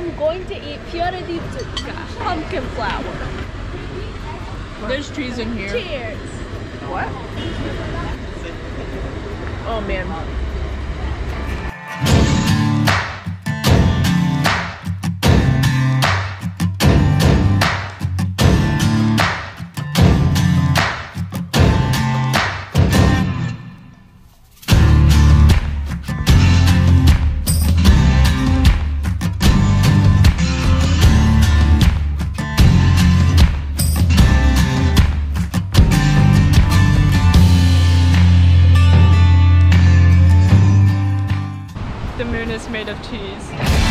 I'm going to eat fiore di zucca, pumpkin flour. There's cheese in here. Cheers. What? Oh man. The moon is made of cheese.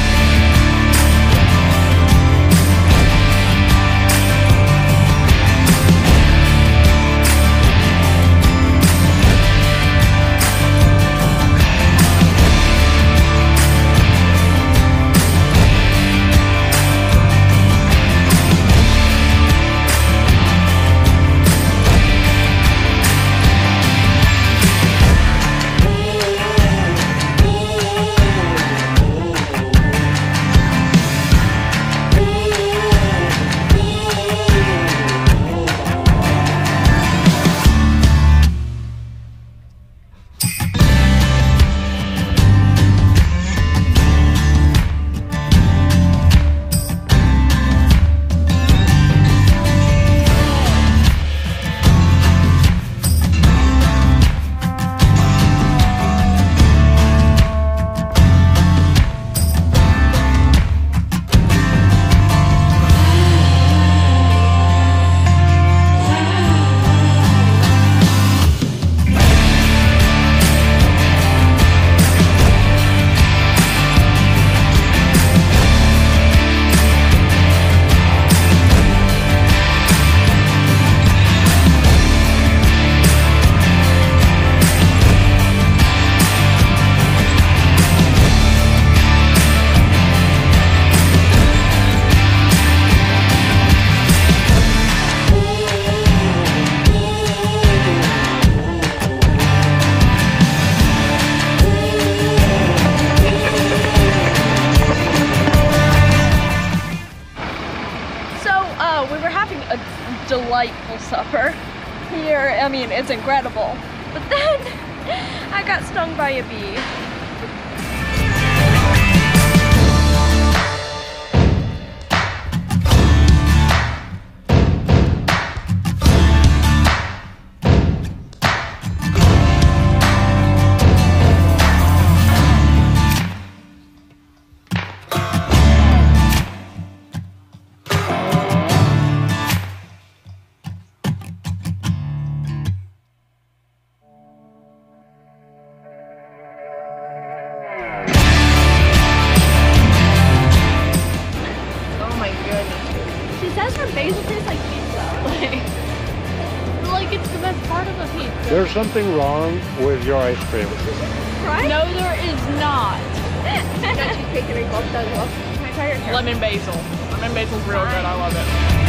We were having a delightful supper here. I mean, it's incredible. But then I got stung by a bee. Basil tastes like pizza. Like it's the best part of a pizza. There's something wrong with your ice cream. Right? No, there is not. Lemon basil. Lemon basil's real good. I love it.